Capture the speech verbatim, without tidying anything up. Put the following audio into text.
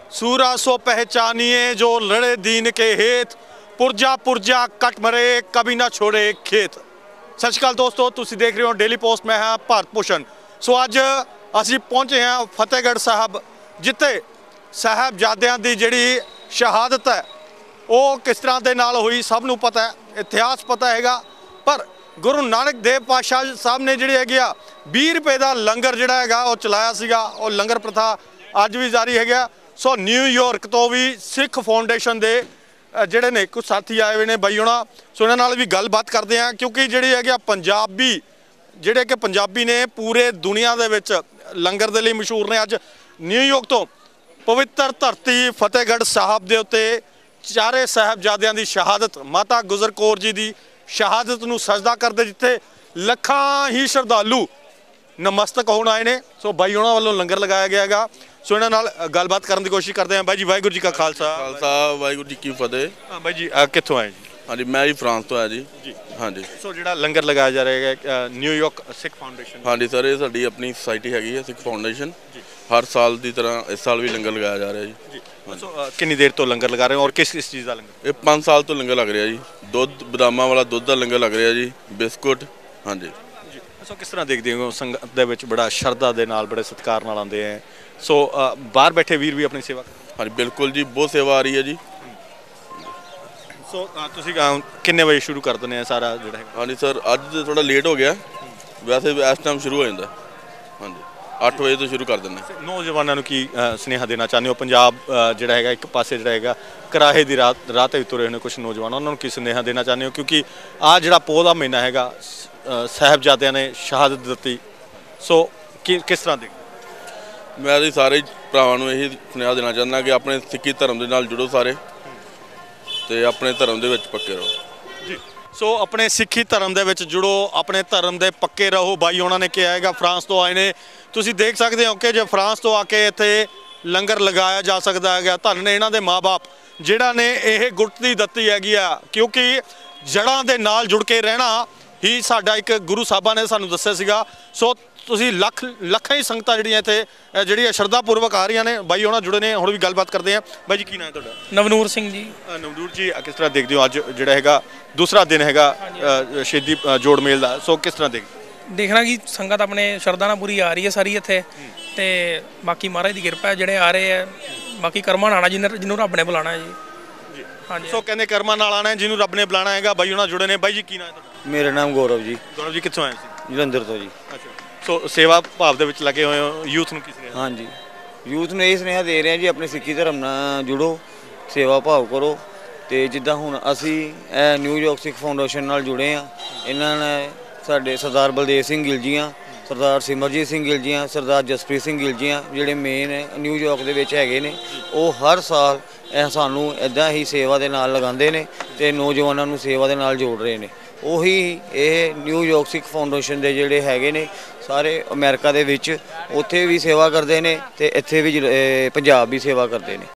सूरा सो पहचानिए जो लड़े दीन के हेत पुरजा पुरजा कट मरे कभी ना छोड़े खेत। सत श्री अकाल दोस्तों, तुसीं देख रहे हो डेली पोस्ट। मैं हाँ भारत भूषण। सो अज असीं पहुंचे हैं फतेहगढ़ साहब, जिथे साहबजादियां दी जिहड़ी शहादत है वो किस तरह के नाल हुई सब नूं पता है, इतिहास पता हैगा। पर गुरु नानक देव पातशाह साहब ने जिहड़ी हैगी आ बीस रुपए का लंगर जिहड़ा हैगा वो चलाया सीगा, और लंगर प्रथा अज भी जारी हैगा। सो न्यूयॉर्क तो भी सिख फाउंडेशन के ਜਿਹੜੇ ने कुछ साथी आए हुए ने बाई होना, सो इन्हां नाल भी गलबात करते हैं, क्योंकि जिहड़ी हैगी पंजाबी जिहड़े कि पंजाबी ने पूरे दुनिया दे विच लंगर दे लई मशहूर ने। अज न्यूयॉर्क तो पवित्र धरती फतेहगढ़ साहब दे उत्ते चारे साहबजादियां दी शहादत, माता गुजर कौर जी दी शहादत नूं सजदा करदे, जिथे लखां ही श्रद्धालु नमस्तक होण आए ने। सो बाई होना वालों लंगर लगाया गया है। सो इन्हां नाल गलबात करन दी कोशिश करते हैं। बाई जी वाहिगुरू जी का खालसा खालसा वाहिगुरू जी की फतेह। हाँ बाई जी कित्थों आए जी? हाँ जी मैं जी फ्रांस तो आया जी। जी हाँ जी। सो जिहड़ा लंगर लगाया जा रहा है न्यूयॉर्क सिख फाउंडेशन। हाँ जी सर, ये साडी अपनी सोसाइटी हैगी है सिख फाउंडेशन। हर साल की तरह इस साल भी लंगर लगाया जा रहा है जी। जी सो कितनी देर तो लंगर लगा रहे हो और किस किस चीज़ का लंगर? ये पाँच साल तो लंगर लग रहा जी। दुध बदामां वाला दुध का लंगर लग रहा जी, बिस्कुट। हाँ जी। सो किस तरह देखते हो संगत दे विच बड़ा शरधा दे नाल बड़े सत्कार नाल आते हैं। सो बाहर बैठे वीर भी अपनी सेवा? हाँ जी बिल्कुल जी, बहुत सेवा आ रही है जी। सो तुसीं किन्ने बजे शुरू कर देने सारा जिहड़ा? हाँ जी सर, अज तो थोड़ा लेट हो गया, वैसे इस टाइम शुरू हो जाता। हाँ जी अठ बजे तो शुरू कर देने। नौजवानों को की सुनेहा देना चाहते हो? पंजाब जिहड़ा हैगा एक पासे जिहड़ा हैगा कराहे दी रात राह ते तुरे ने कुछ नौजवान, उन्होंने की सुनेहा देना चाहते हो? क्योंकि आ जिहड़ा पौह दा महीना हैगा साहबजादियां ने शहादत दी, सो कि किस तरह देख? मैं जी सारे भरावां नूं यही सुनेहा देना चाहना कि अपने सिक्खी धर्म दे नाल जुड़ो सारे, ते अपने धर्म दे विच पक्के रहो जी। सो अपने सिक्खी धर्म दे विच जुड़ो, अपने धर्म दे पक्के रहो। बाई होना ने कहा हैगा फ्रांस तो आए ने। तुसीं देख सकते हो कि जो फ्रांस तो आके इत्थे लंगर लगाया जा सकता है। धन ने इन्हां दे माँ बाप जिहड़ा ने यह गुरती दत्ती हैगी आ, क्योंकि जड़ां दे नाल जुड़ के रहना ही साडा एक गुरु साहबा ने सानूं दस्सिया सीगा। सो तुसीं लख लखां ही संगतां जिहड़ियां इत्थे जिहड़ियां श्रद्धापूर्वक आ रही ने। बाई होना जुड़े ने, हुण भी गलबात करते हैं। बाई जी की नाम है तुहाडा? नवनूर सिंह जी। नवनूर जी किस तरह देखते हो अज जिहड़ा हैगा दूसरा दिन हैगा शहीदी जोड़ मेल दा, सो किस तरह देखते? देखना कि संगत अपने शरधा नाल पूरी आ रही है सारी इत्थे, ते बाकी महाराज की किरपा है जिहड़े आ रहे हैं। बाकी कर्मा नाल जिन्हें जिन्होंने रब ने बुलाना है जी। हाँ जी। सो कहते कर्मा नाल आना है जिन्होंने रब ने बुलाना हैगा। बाई होना जुड़े ने। बाई जी की नाम है? मेरा नाम गौरव जी। गौरव जी कित्थों आए सी? जलंधर तो जी। अच्छा, सो सेवा भाव दे विच लगे हुए हो, यूथ नूं की सुनेहा? हाँ जी, यूथ ਨੂੰ ਇਹ ਸੁਨੇਹਾ ਦੇ ਰਹੇ ਹਾਂ ਜੀ, ਆਪਣੇ ਸਿੱਖੀ ਧਰਮ ਨਾਲ ਜੁੜੋ, ਸੇਵਾ ਭਾਵ ਕਰੋ। ਤੇ ਜਿੱਦਾਂ ਹੁਣ ਅਸੀਂ ਇਹ ਨਿਊਯਾਰਕ ਸਿੱਖ ਫਾਊਂਡੇਸ਼ਨ ਨਾਲ ਜੁੜੇ ਆ, ਇਹਨਾਂ ਨੇ ਸਾਡੇ ਸਰਦਾਰ ਬਲਦੇਵ ਸਿੰਘ ਗਿੱਲ ਜੀ ਆ, ਸਰਦਾਰ ਸਿਮਰਜੀਤ ਸਿੰਘ ਗਿੱਲ ਜੀ ਆ, ਸਰਦਾਰ ਜਸਪ੍ਰੀਤ ਸਿੰਘ ਗਿੱਲ ਜੀ ਆ, ਜਿਹੜੇ ਮੇਨ ਨਿਊਯਾਰਕ ਦੇ ਵਿੱਚ ਹੈਗੇ ਨੇ। ਉਹ ਹਰ ਸਾਲ ਇਹ ਸਾਨੂੰ ਇੱਦਾਂ ਹੀ ਸੇਵਾ ਦੇ ਨਾਲ ਲਗਾਉਂਦੇ ਨੇ ਤੇ ਨੌਜਵਾਨਾਂ ਨੂੰ ਸੇਵਾ ਦੇ ਨਾਲ ਜੋੜ ਰਹੇ ਨੇ। ਉਹੀ ਇਹ ਨਿਊਯਾਰਕ ਸਿੱਖ ਫਾਊਂਡੇਸ਼ਨ ਦੇ ਜਿਹੜੇ ਹੈਗੇ ਨੇ ਸਾਰੇ ਅਮਰੀਕਾ ਦੇ ਵਿੱਚ ਉੱਥੇ ਵੀ ਸੇਵਾ ਕਰਦੇ ਨੇ ਤੇ ਇੱਥੇ ਵੀ ਪੰਜਾਬ ਵੀ ਸੇਵਾ ਕਰਦੇ ਨੇ।